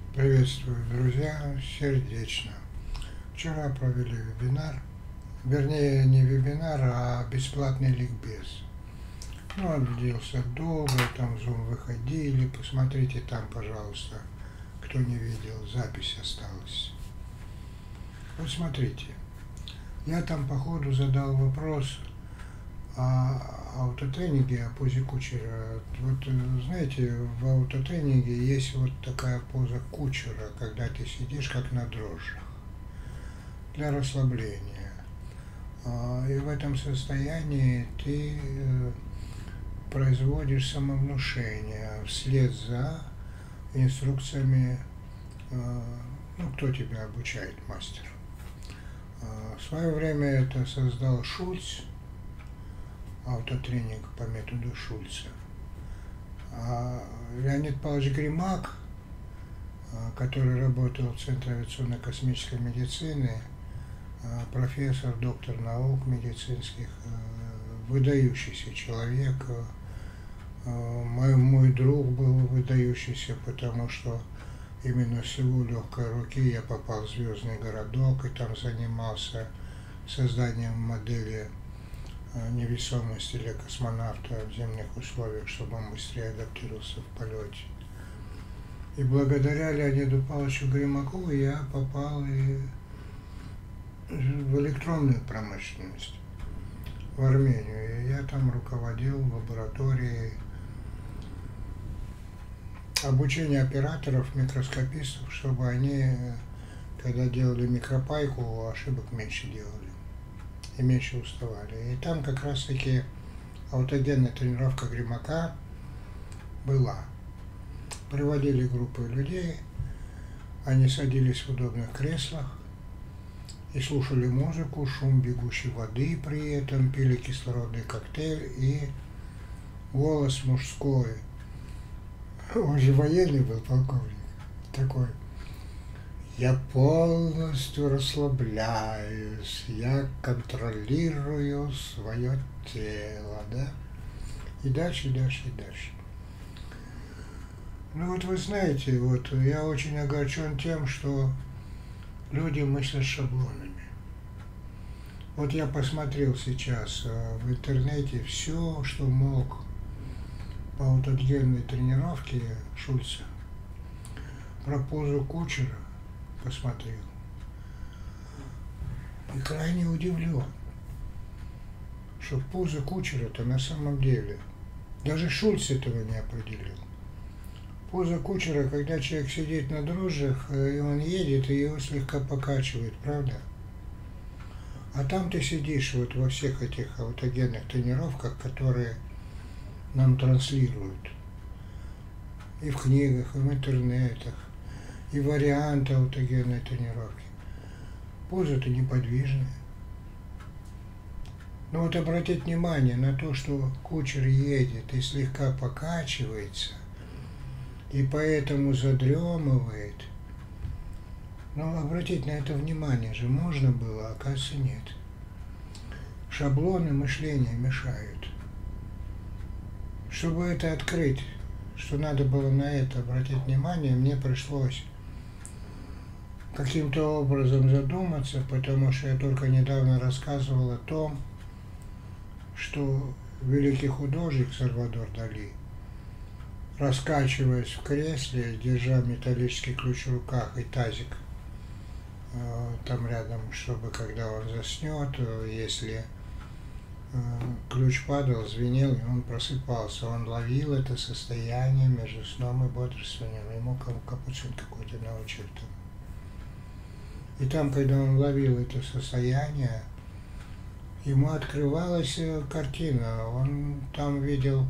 Приветствую, друзья, сердечно. Вчера провели вебинар, вернее не вебинар, а бесплатный ликбез. Он длился долго, там в Zoom выходили, посмотрите там, пожалуйста, кто не видел, запись осталась. Вот смотрите, я там по ходу задал вопрос о аутотренинге, о позе кучера. Вот знаете, в аутотренинге есть вот такая поза кучера, когда ты сидишь как на дрожжах, для расслабления. И в этом состоянии ты производишь самовнушение вслед за инструкциями, кто тебя обучает, мастер. В свое время это создал Шульц, аутотренинг по методу Шульца. Леонид Павлович Гримак, который работал в Центре авиационно-космической медицины, профессор, доктор наук медицинских, выдающийся человек. Мой друг был выдающийся, потому что именно с его легкой руки я попал в Звездный городок и там занимался созданием модели невесомости для космонавта в земных условиях, чтобы он быстрее адаптировался в полете. И благодаря Леониду Павловичу Гримаку я попал и в электронную промышленность, в Армению. И я там руководил лабораторией обучения операторов, микроскопистов, чтобы они, когда делали микропайку, ошибок меньше делали и меньше уставали. И там как раз таки аутогенная тренировка Гримака была. Приводили группы людей, они садились в удобных креслах и слушали музыку, шум бегущей воды при этом, пили кислородный коктейль и голос мужской. Он же военный был, полковник, такой: я полностью расслабляюсь, я контролирую свое тело, да? И дальше, и дальше, и дальше. Ну вот вы знаете, вот я очень огорчен тем, что люди мыслят шаблонами. Вот я посмотрел сейчас в интернете все, что мог по аутогенной тренировке Шульца, про позу кучера посмотрел. И крайне удивлен, что поза кучера-то на самом деле, даже Шульц этого не определил. Поза кучера, когда человек сидит на дрожжах, и он едет, и его слегка покачивает, правда? А там ты сидишь вот во всех этих аутогенных тренировках, которые нам транслируют. И в книгах, и в интернетах, и варианты аутогенной тренировки. Поза-то неподвижная. Но вот обратить внимание на то, что кучер едет и слегка покачивается, и поэтому задремывает. Но обратить на это внимание же можно было, а оказывается нет. Шаблоны мышления мешают. Чтобы это открыть, что надо было на это обратить внимание, мне пришлось каким-то образом задуматься, потому что я только недавно рассказывал о том, что великий художник Сальвадор Дали, раскачиваясь в кресле, держа металлический ключ в руках и тазик там рядом, чтобы когда он заснет, если ключ падал, звенел, и он просыпался, он ловил это состояние между сном и бодрствованием. Ему Капуцин какой-то научил там. И там, когда он ловил это состояние, ему открывалась картина. Он там видел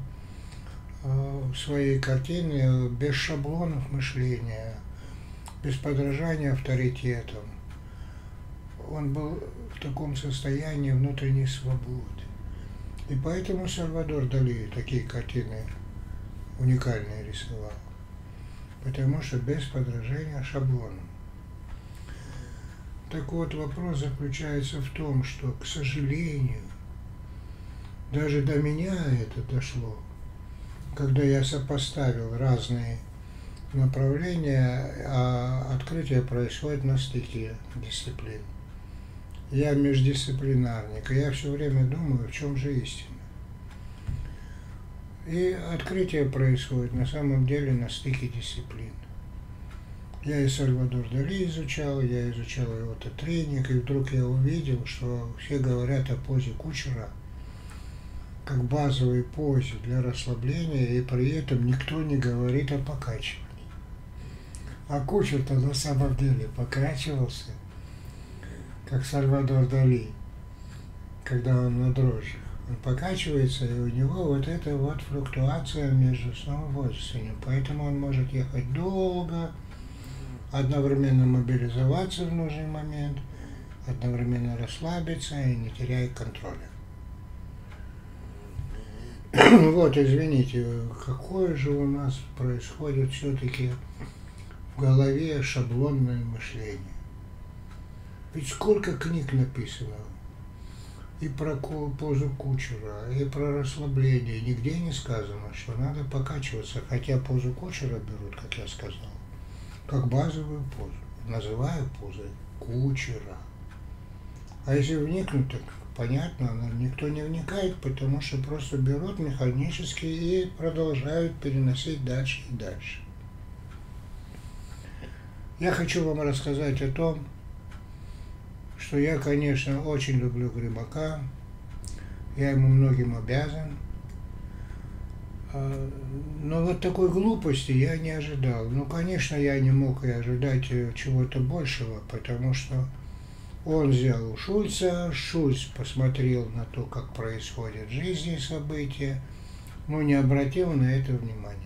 свои картины без шаблонов мышления, без подражания авторитетам. Он был в таком состоянии внутренней свободы. И поэтому Сальвадор Дали такие картины уникальные рисовал. Потому что без подражания шаблонам. Так вот, вопрос заключается в том, что, к сожалению, даже до меня это дошло, когда я сопоставил разные направления, а открытие происходит на стыке дисциплин. Я междисциплинарник, и я все время думаю, в чем же истина. И открытие происходит на самом деле на стыке дисциплин. Я и Сальвадор Дали изучал, я изучал его-то тренинг, и вдруг я увидел, что все говорят о позе кучера как базовой позе для расслабления, и при этом никто не говорит о покачивании. А кучер-то на самом деле покачивался, как Сальвадор Дали, когда он на дрожжах. Он покачивается, и у него вот эта вот флуктуация между сном и бодрствованием. Поэтому он может ехать долго, одновременно мобилизоваться в нужный момент, одновременно расслабиться и не теряя контроля. Вот, извините, какое же у нас происходит все-таки в голове шаблонное мышление. Ведь сколько книг написано и про позу кучера, и про расслабление. Нигде не сказано, что надо покачиваться, хотя позу кучера берут, как я сказал, как базовую позу. Называю позой кучера. А если вникнуть, так понятно, но никто не вникает, потому что просто берут механически и продолжают переносить дальше и дальше. Я хочу вам рассказать о том, что я, конечно, очень люблю Гримака, я ему многим обязан, но вот такой глупости я не ожидал. Ну, конечно, я не мог и ожидать чего-то большего, потому что он взял у Шульца, Шульц посмотрел на то, как происходят в жизни события, но не обратил на это внимания.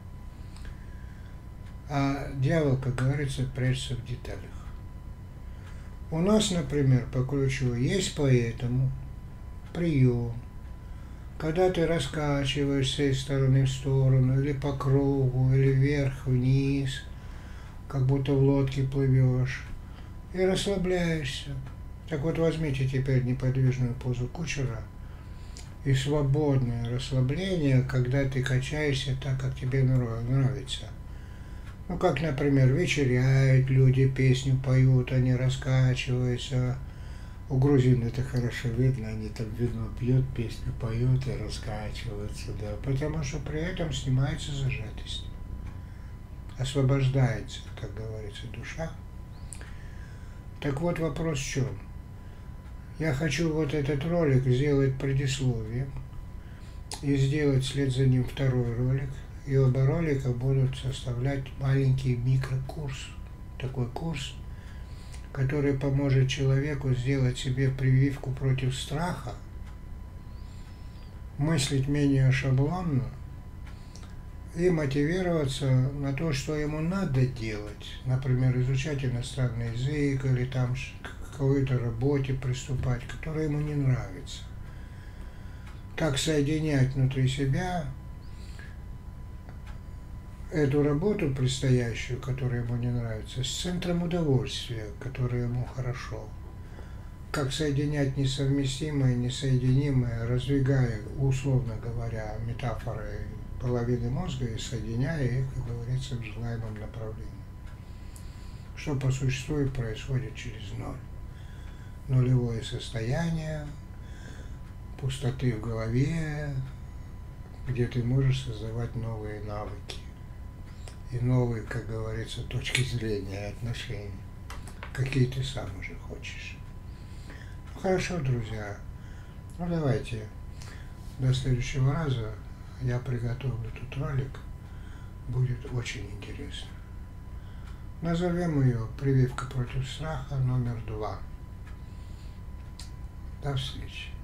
А дьявол, как говорится, прячется в деталях. У нас, например, по ключу есть поэтому прием, когда ты раскачиваешься из стороны в сторону, или по кругу, или вверх-вниз, как будто в лодке плывешь, и расслабляешься. Так вот, возьмите теперь неподвижную позу кучера и свободное расслабление, когда ты качаешься так, как тебе нравится. Ну, как, например, вечеряют люди, песню поют, они раскачиваются. У грузин это хорошо видно, они там вино пьют, песню поют и раскачиваются, да, потому что при этом снимается зажатость, освобождается, как говорится, душа. Так вот, вопрос в чем? Я хочу вот этот ролик сделать предисловием и сделать вслед за ним второй ролик. И оба ролика будут составлять маленький микрокурс, такой курс, который поможет человеку сделать себе прививку против страха, мыслить менее шаблонно и мотивироваться на то, что ему надо делать, например, изучать иностранный язык или там к какой-то работе приступать, которая ему не нравится. Как соединять внутри себя эту работу предстоящую, которая ему не нравится, с центром удовольствия, которое ему хорошо. Как соединять несовместимое и несоединимое, раздвигая, условно говоря, метафорой половины мозга и соединяя их, как говорится, в желаемом направлении. Что по существу и происходит через ноль. Нулевое состояние, пустоты в голове, где ты можешь создавать новые навыки и новые, как говорится, точки зрения и отношений, какие ты сам уже хочешь. Ну, хорошо, друзья, ну давайте до следующего раза я приготовлю тут ролик, будет очень интересно. Назовем ее «Прививка против страха номер 2». До встречи.